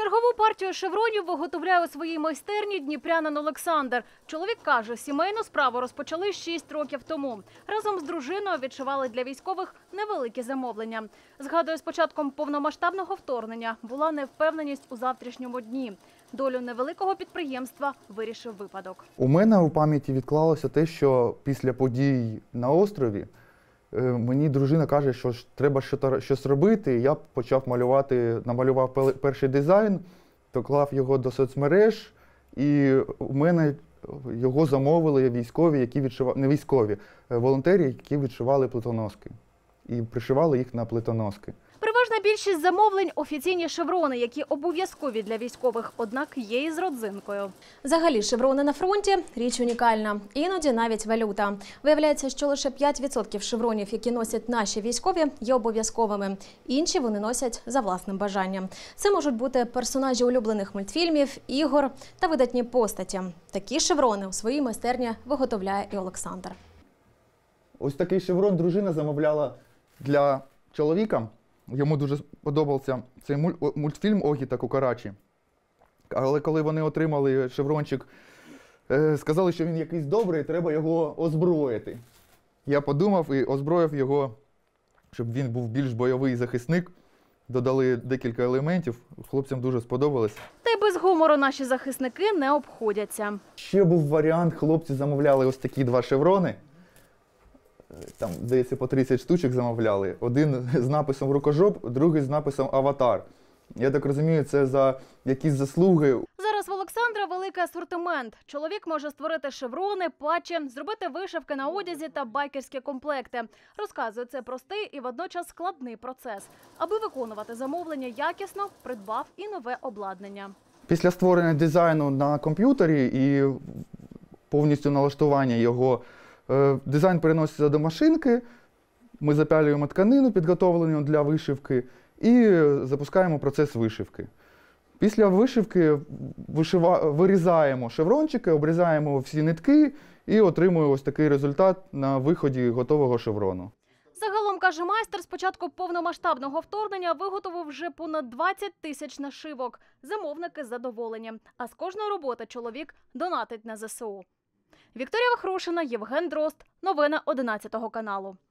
Чергову партію шевронів виготовляє у своїй майстерні дніпрянин Олександр. Чоловік каже, сімейну справу розпочали 6 років тому. Разом з дружиною відшивали для військових невеликі замовлення. Згадує, з початком повномасштабного вторгнення була невпевненість у завтрашньому дні. Долю невеликого підприємства вирішив випадок. У мене у пам'яті відклалося те, що після подій на острові мені дружина каже, що треба щось робити. Я почав намалював перший дизайн, доклав його до соцмереж, і у мене його замовили військові, які відшивали, не військові, волонтери, які відшивали плитоноски. І пришивали їх на плитоноски. Переважна більшість замовлень – офіційні шеврони, які обов'язкові для військових, однак є і з родзинкою. Взагалі, шеврони на фронті – річ унікальна. Іноді навіть валюта. Виявляється, що лише 5% шевронів, які носять наші військові, є обов'язковими. Інші вони носять за власним бажанням. Це можуть бути персонажі улюблених мультфільмів, ігор та видатні постаті. Такі шеврони у своїй майстерні виготовляє і Олександр. Ось такий шеврон дружина замовляла для чоловіка. Йому дуже сподобався цей мультфільм «Огі та кукарачі». Але коли вони отримали шеврончик, сказали, що він якийсь добрий, треба його озброїти. Я подумав і озброїв його, щоб він був більш бойовий захисник. Додали декілька елементів, хлопцям дуже сподобалось. Та й без гумору наші захисники не обходяться. Ще був варіант, хлопці замовляли ось такі 2 шеврони. Там, здається, по 30 штучок замовляли. Один з написом «Рукожоп», другий з написом «Аватар». Я так розумію, це за якісь заслуги. Зараз в Олександра великий асортимент. Чоловік може створити шеврони, патчі, зробити вишивки на одязі та байкерські комплекти. Розказує, це простий і водночас складний процес. Аби виконувати замовлення якісно, придбав і нове обладнання. Після створення дизайну на комп'ютері і повністю налаштування його, дизайн переноситься до машинки, ми запялюємо тканину, підготовлену для вишивки, і запускаємо процес вишивки. Після вишивки вирізаємо шеврончики, обрізаємо всі нитки і отримуємо ось такий результат на виході готового шеврону. Загалом, каже майстер, з початку повномасштабного вторгнення виготовив вже понад 20 тисяч нашивок. Замовники задоволені. А з кожної роботи чоловік донатить на ЗСУ. Вікторія Вахрушина, Євген Дрозд. Новини 11 каналу.